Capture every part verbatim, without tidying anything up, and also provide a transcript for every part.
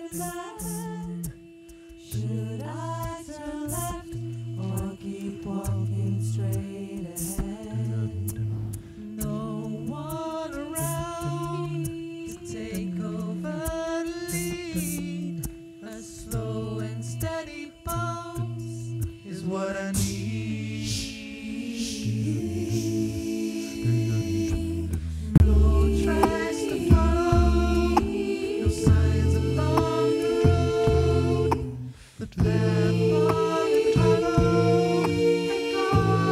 Should I turn left or keep walking straight ahead? No one around to take over the lead. A slow and steady pulse is what I need. No tracks to follow, no signs along the road. The path for the travel and go.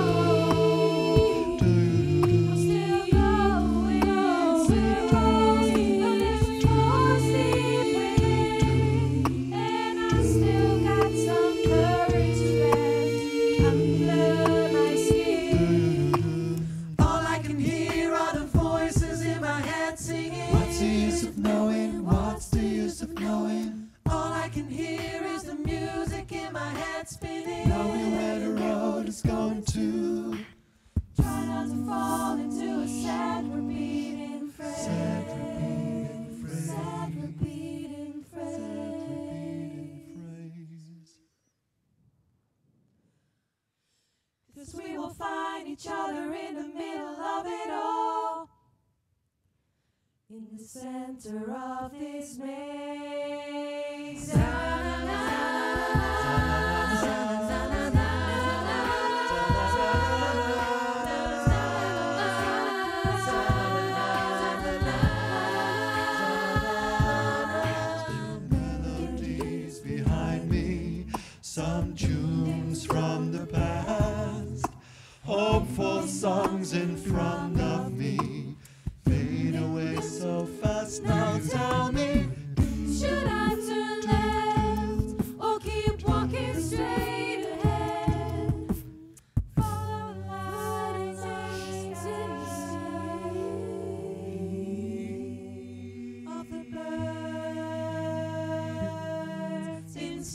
I'm still going, still going, but it's more steep wind, and I still got some courage left under my skin. All I can hear are the voices in my head singing. What's the use of knowing? What's the use of knowing? All I can hear is the music in my head spinning. Knowing where the road is going to. Try not to fall into a sad repeating phrase. Sad repeating phrase. Sad repeating phrase. Sad repeating phrase. 'Cause we will find each other in the middle of it all. In the center of this maze. Melodies behind me, some tunes from the past, hopeful songs in front of me, fade away so fast. Now tell me, should I turn left or keep walking straight ahead? Follow the light of the birds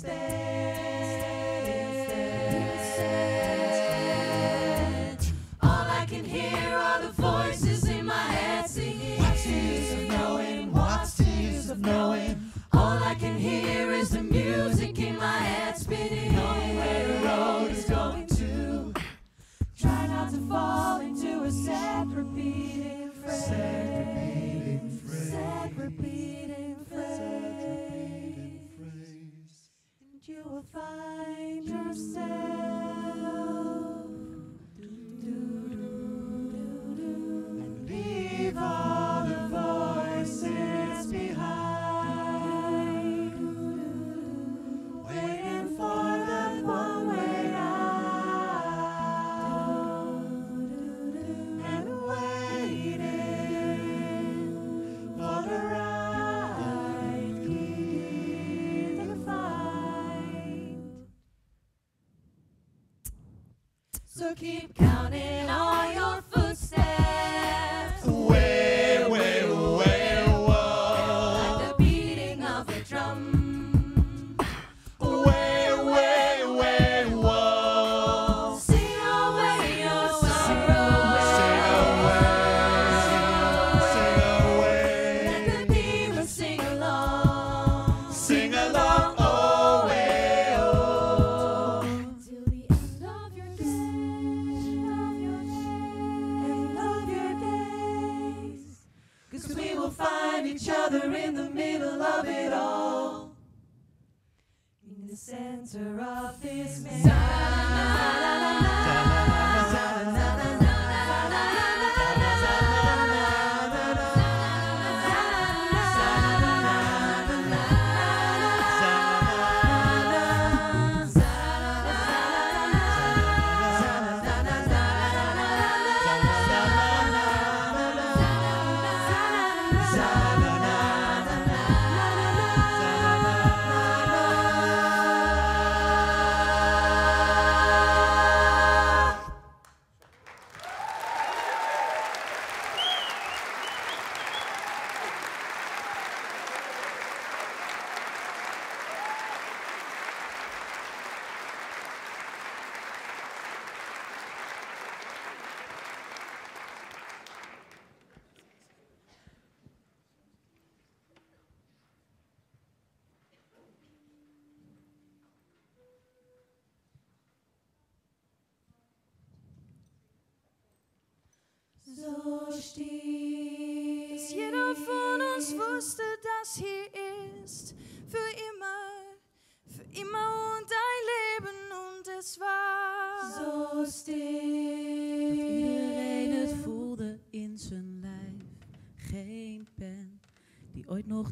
instead. All I can hear are the voices in my head singing. What's the use of knowing? What's the use of knowing? All I can hear is the music in my head spinning. Knowing where the road is going to. Try not to fall into a sad repeating phrase. Sad repeating phrase. Sad repeating phrase. Sad repeating phrase. And you will find yourself. And leave all the voices behind, waiting for that one way out, and waiting for the right key to find. So keep counting all your footsteps. Way, way, way, whoa. Like the beating of a drum. Way, way, way, whoa. Sing away your sorrow. Sing away, Let the sing away. demons sing along. Sing along, oh, way, oh. Till the end of your day, of your day, end of your days. 'Cause we will find each other in the middle of it all. In the center of this maze.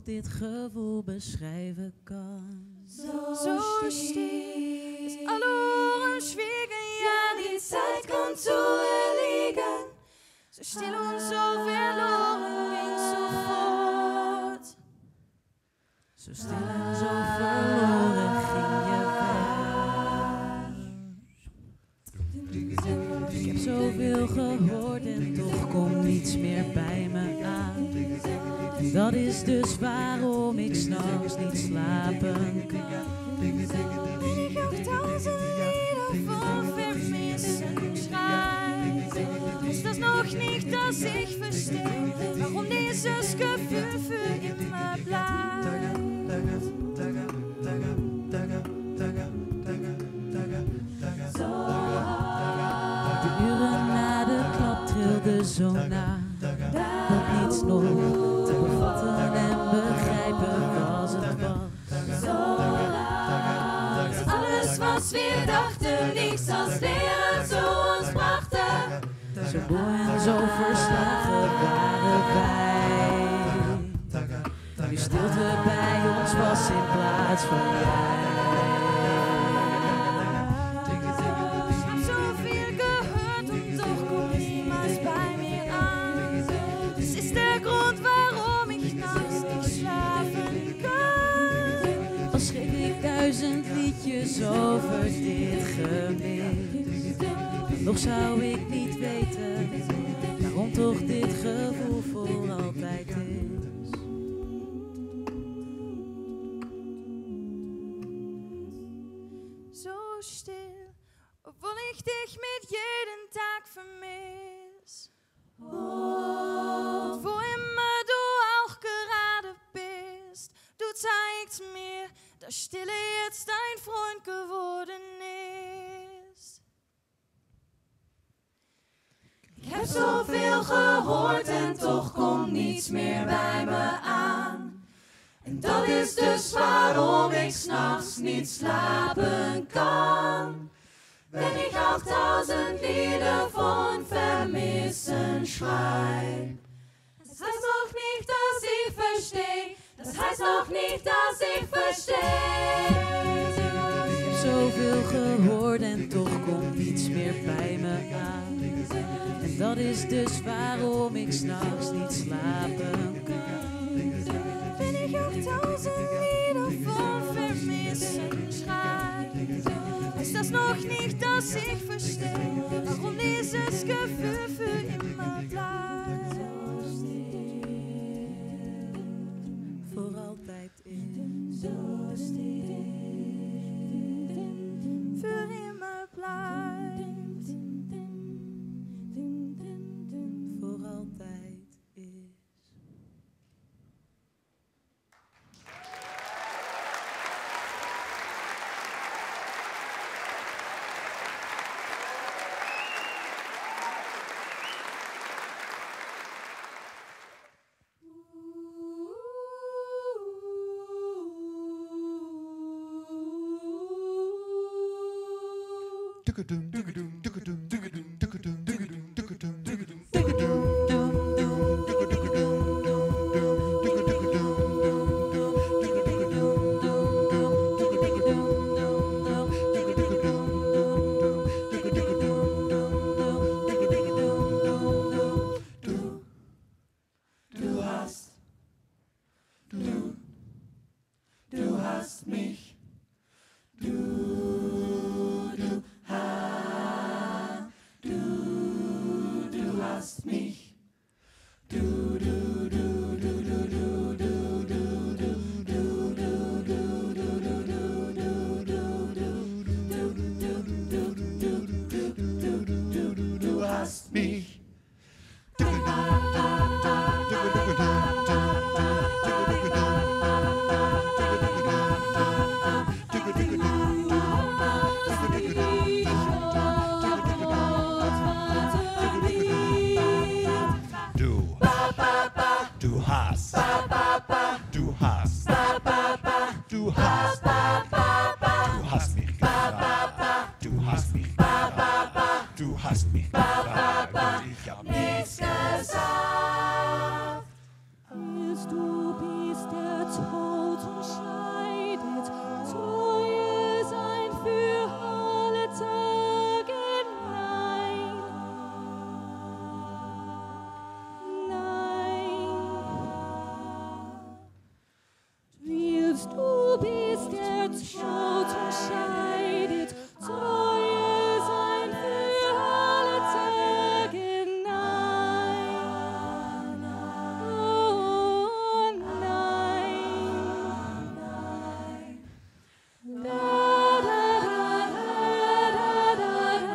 nog dit gevoel beschrijven kan. So still ist alle Ohren schwiegen, ja, die Zeit kommt zu erliegen. So still und so verloren ging sofort. Zo stil en zo verloren ging je weg. Ik heb zoveel gehoord en toch komt niets meer bij me aan. En dat is dus waarom ik 's nachts niet slapen kan. Wenn ich auf tausend Lieder von Vermissen schrei, ist das noch nicht, dass ich verstehe, warum dieses Gefühl für immer bleibt. De uren na de klap trilden zo na, dat niets nog te bevatten en begrijpen was het was. Alles, was wir dachten, nichts als Leere zu uns brachte. Zo mooi en zo verslagen waren wij. Nu stilte bij ons was in plaats van jij. Ich hab so viel gehört und doch kommt niemals bei mir an. Das ist der Grund, warum ich nachts nicht schlafen kann. Al schreef ik duizend liedjes over dit gemis, nog zou ik niet weten waarom toch dit gevoel voor altijd is. So still, obwohl ich dich mit jedem Tag vermiss. Und wo immer du auch gerade bist, du zeigst mir, dass Stille jetzt dein Freund geworden ist. Ich hab zoveel gehoord en toch komt niets meer bij me aan. En dat is dus waarom ik 's nachts niet slapen kann. Wenn ich auf tausend Lieder von Vermissen schrei. Das heißt noch nicht, dass ich versteh. Das heißt noch nicht, dass ich versteh. Ik heb zoveel gehoord en toch komt niets meer bij me aan. En dat is dus waarom ik 's nachts niet slapen kan. Wenn ich auf tausend Lieder von Vermissen schrei, ist das noch nicht, dass ich verstehe, warum dieses Gefühl für immer bleibt. Voor altijd is. So still, für immer bleibt. Voor altijd is. mich. du bist der Tod und scheidet, Treue sein für alle Tage. Nein, oh nein. Da, da, da, da, da, da,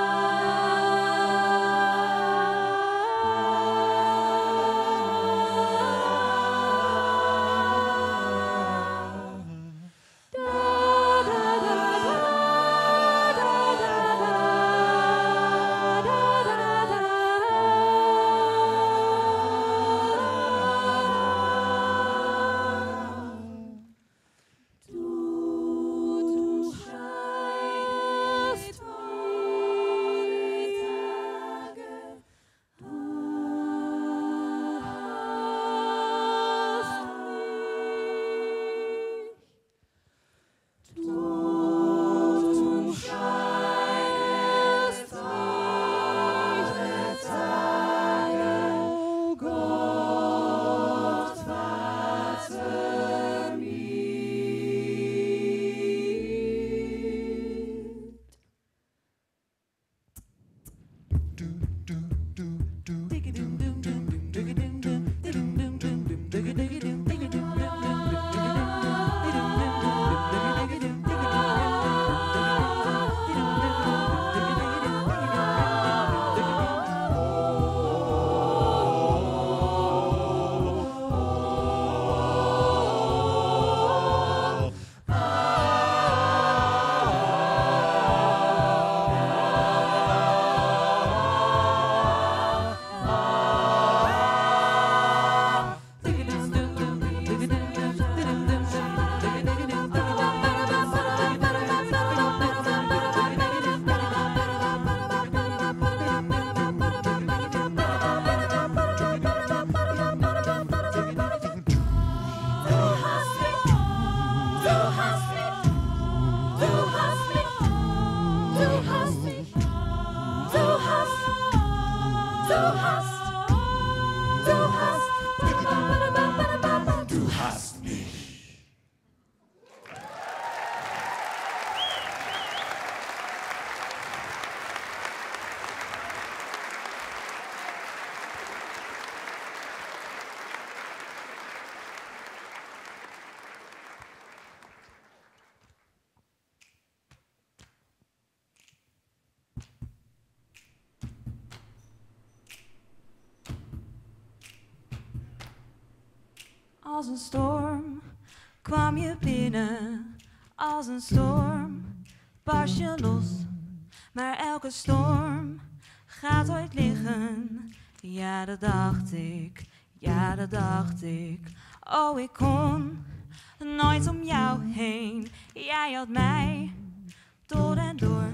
Als een storm kwam je binnen, als een storm barst je los. Maar elke storm gaat ooit liggen, ja dat dacht ik, ja dat dacht ik. Oh ik kon nooit om jou heen, jij had mij door en door.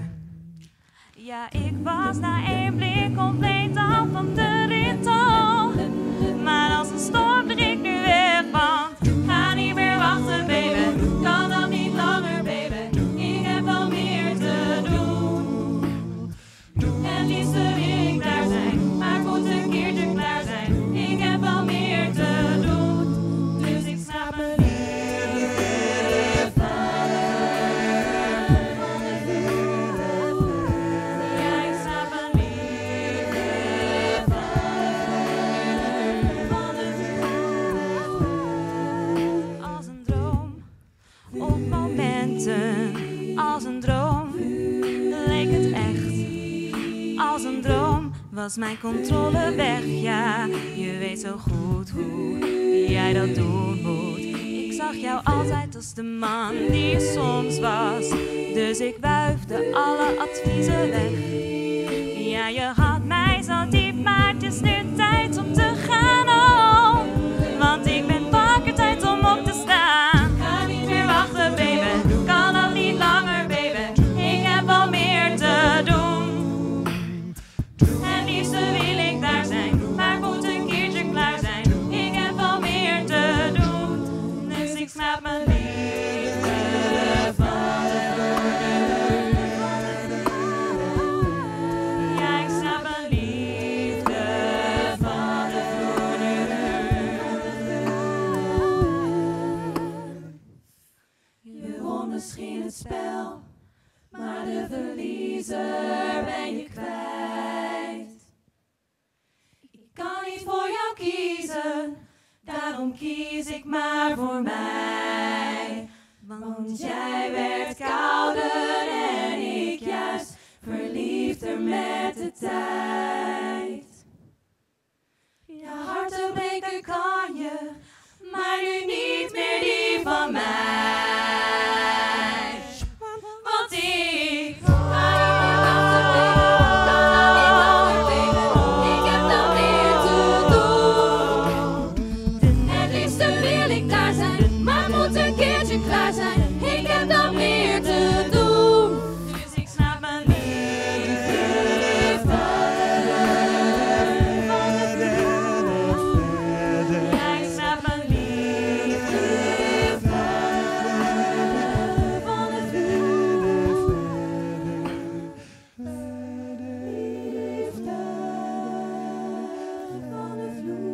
Ja ik was na één blik compleet af van de rit al. Maar als een storm er ik nu weg, want ga niet meer wachten baby, kan dat niet langer baby, ik heb al meer te doen. En liefst wil ik daar zijn, maar ik moet een keertje klaar zijn, ik heb al meer te doen. Dus ik snap me lieve vader van de vuur. Ja ik snap me lieve vader van de vuur. Als een droom, op momenten, als een droom, leek het echt. Als een droom was mijn controle weg, ja. Je weet zo goed hoe jij dat doen moet. Ik zag jou altijd als de man die je soms was. Dus ik wuifde alle adviezen weg. Ja, je had mij zo diep, maar het is nu tijd om te gaan, oh. Want ik ben wakker, tijd om op te staan. Ga niet meer wachten, baby, kan al niet langer, baby. Ik heb al meer te doen. En liefst wil ik daar zijn, maar ik moet een keertje klaar zijn. Ik heb al meer te doen, dus ik snap mijn liefde vader voor de vuur. Ja, ik snap mijn liefde vader voor de vuur. misschien het spel, maar de verliezer ben je kwijt. Ik kan niet voor jou kiezen, daarom kies ik maar voor mij. Want jij werd kouder en ik juist verliefder met de tijd. Je harten breken kan je, maar nu niet meer die van mij. Want ik ga niet meer achterwege, kan dan niet langer tegen. Ik heb dan meer te doen. Het liefste wil ik daar zijn, maar moet een keertje klaar zijn. Ik heb dan meer te doen. Dus ik snap mijn liefde van de vloer. Ja, ik snap mijn liefde van de vloer. Liefde van de vloer.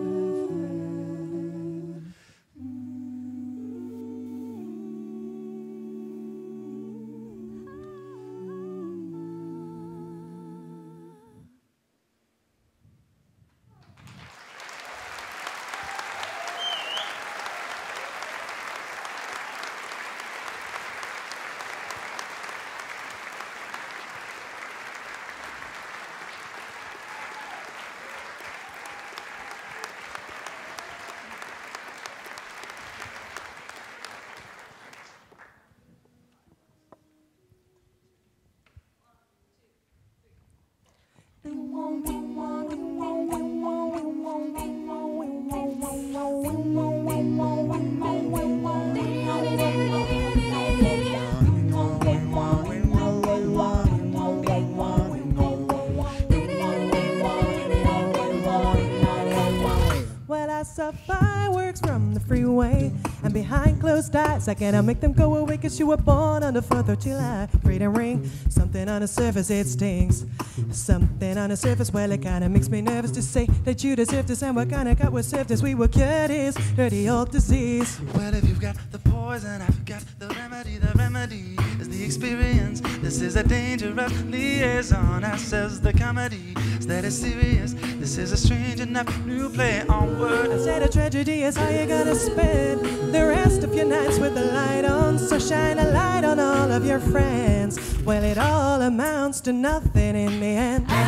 Well, I saw fireworks from the freeway, and behind closed eyes, I cannot make them go away, cause you were born on the fourth of July. Freedom ring, something on the surface, it stings. Something on the surface, well, it kinda makes me nervous to say that you deserve this, and what kinda got was served as we were cured is dirty old disease. Well, if you've got the poison, I've got the remedy. The remedy is the experience. This is a dangerous liaison. I says the comedy is that it's serious. This is a strange enough new play on words. I said a tragedy is how you gotta spend the rest of your nights with the light on. So shine a light on all of your friends. Well, it all amounts to nothing in the end. I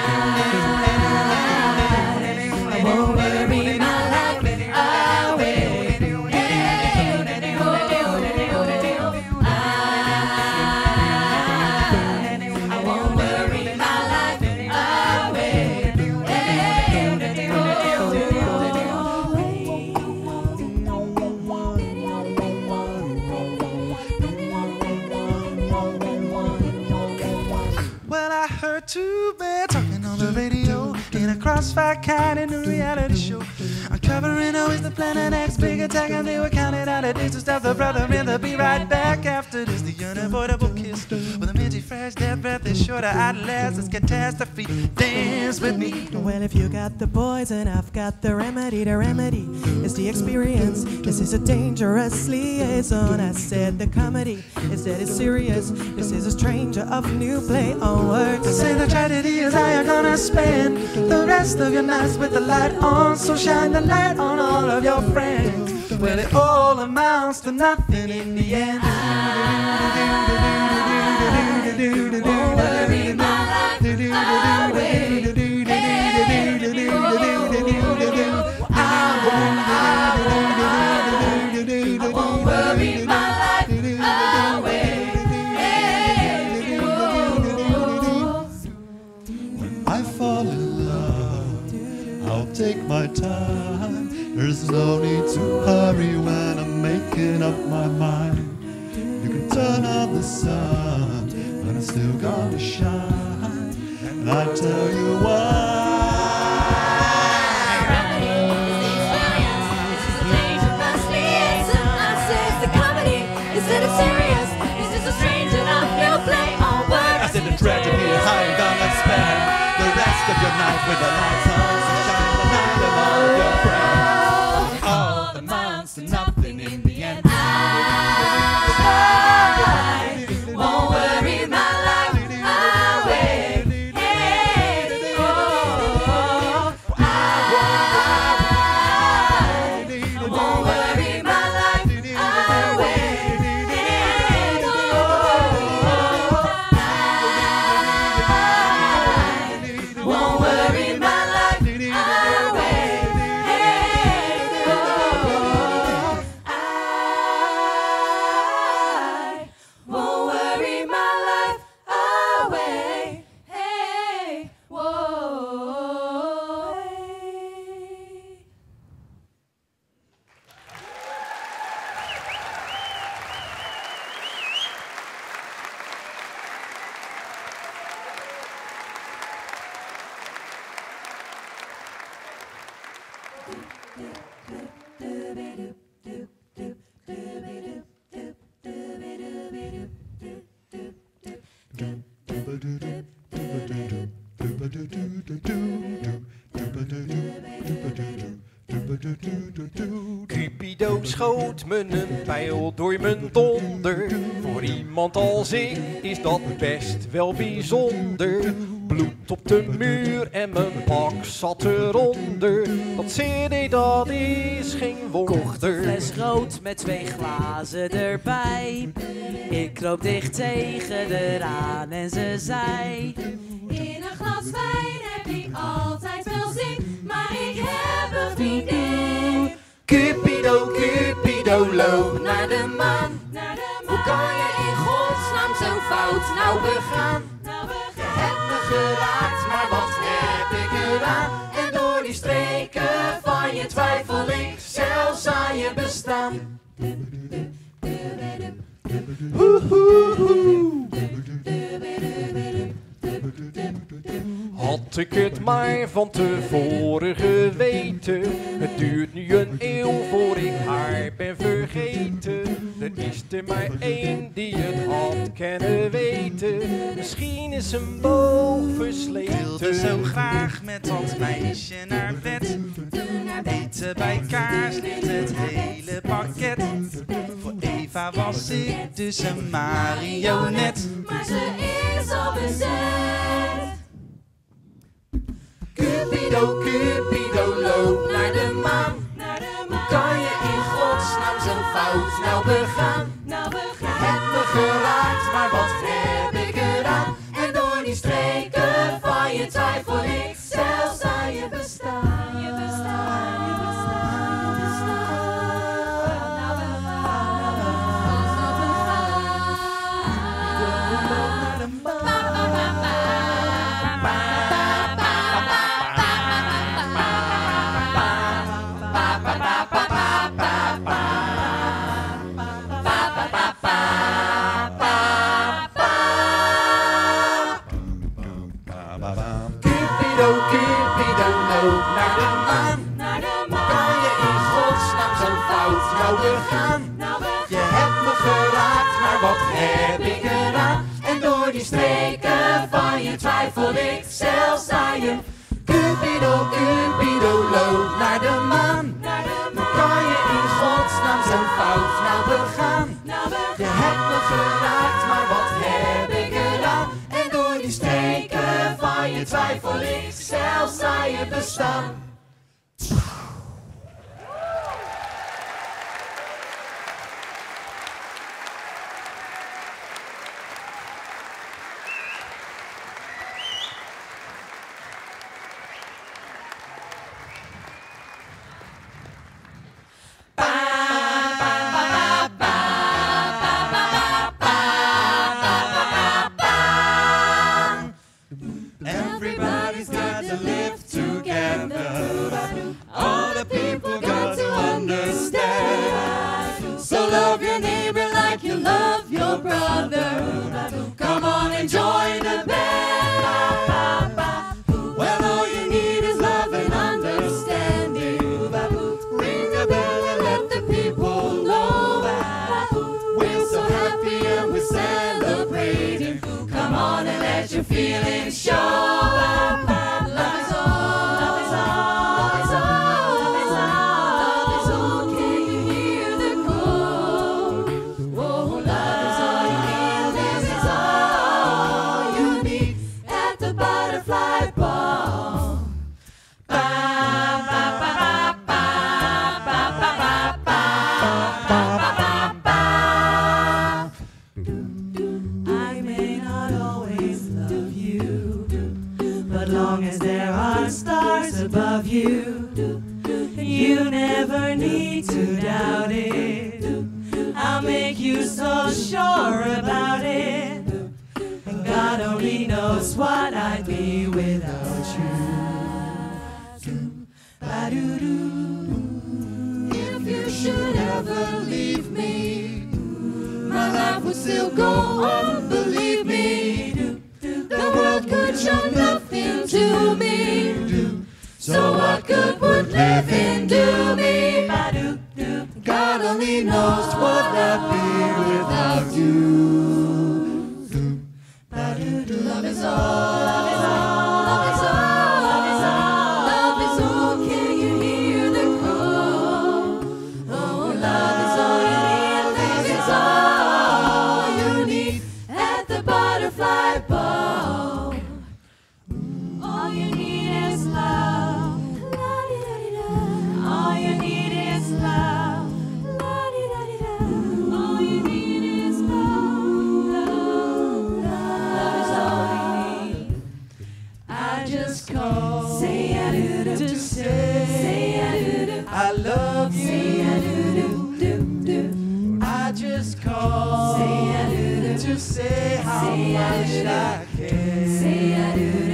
won't worry my life away. I won't worry my life Well, I heard two men talking on the radio in a crossfire kind in a reality show. Uncovering always the Planet X big attack, and they were counting out the days to stop the brother and they'll be right back after this. The unavoidable kiss with a minty fresh death breath is sure to outlast this catastrophe. Dance with me. Well, if you got the poison, I've got the remedy. The remedy is the experience. This is a dangerous liaison. I said the comedy is that it's serious. This is a stranger of new play on words. I say the tragedy is how you're gonna spend the rest of your nights with the light on. So shine the light on all of your friends. Well, it all amounts to nothing in the end. won't worry my life away. I won't worry my life away. When I fall in love, I'll take my time. There's no need to hurry when I'm making up my mind. You can turn on the sun, but I'm still gonna shine. And I tell you why. Instead of serious, is this a strange enough new play on words? I said the tragedy is how you gonna spend the rest of your night with the lights on. So shine the light on all your friends. All amounts to nothing in the end. I schoot me een pijl door mijn donder. Voor iemand als ik is dat best wel bijzonder. Bloed op de muur en mijn pak zat eronder. Dat C D dat is geen wonder. Kocht een fles rood met twee glazen erbij. Ik kroop dicht tegen de aan en ze zei: in een glas wijn heb ik altijd wel zin, maar ik heb een vriendin. Cupido, Cupido, loop Naar de maan, naar de maan. Hoe kan je in godsnaam zo fout nou begaan? Nou, we Je hebt me geraakt, maar wat heb ik gedaan? En door die streken van je twijfel ik zelfs aan je bestaan. Had ik het maar van tevoren geweten. Het duurt nu een eeuw voor ik haar ben vergeten. Er is er maar één die het had kunnen weten. Misschien is een boog versleten. Wilde zo graag met dat meisje naar bed. Eten bij kaarslicht het hele pakket. Voor Eva was ik dus een marionet. maar ze is al bezet. Cupido, Cupido, loop naar de maan. Naar de Hoe maan. kan je in godsnaam zo'n fout nou begaan? Nou, we Je hebt me geraakt, maar wat heb ik gedaan? En door die streken van je twijfel ik zelfs aan je bestaan. Je bestaan, je bestaan, je bestaan. Nou, we gaan, nou, we gaan, nou, we Cupido, Cupido, loop naar de maan. naar de Kan maan. je in godsnaam zo'n fout nou begaan? Nou, we Je hebt me geraakt, maar wat heb ik gedaan? En door die streken van je twijfel ik zelfs aan je. Cupido, Cupido, loop naar de maan. naar de Hoe maan. kan je in godsnaam zo'n fout nou begaan? Nou, we Je hebt me geraakt, maar wat heb ik gedaan? En door die streken van je twijfel ik zelfs aan je bestaan. Everybody's got to live together. All the people got to understand. So love your neighbor like you love your brother. Come on and join the band. Well, all you need is love and understanding. Ring a bell and let the people know. We're so happy and we're celebrating. Come on and let your feelings show. Love is all, love is all, love is all, love is all, love is all. Can you hear the call? Oh, love is all you need, this is all you need at the butterfly ball. Ba, ba, ba, ba, ba, ba, ba, ba, ba, ba, ba, ba. I may not always love you, but long as there are stars above you, you never need to doubt it. I'll make you so sure about it. And God only knows what I'd be without you. Ba-doo-doo. If you should ever leave me, my life would still go on, believe me. The world could show nothing to me. So what good would living do me? Ba-doo-doo. God only knows what I'd be without you. Love is all, love is all, love is all, love is all, love is all. Can you hear the call? Oh, love. love you. I just called to say how much I care.